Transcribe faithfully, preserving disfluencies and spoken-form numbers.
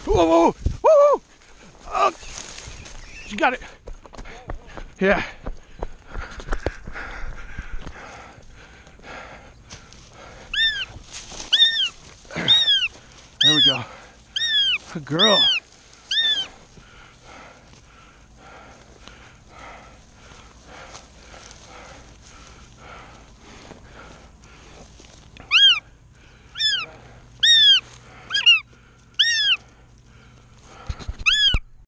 Whoa, whoa, whoa! Oh, you got it. Yeah. There we go. Good girl.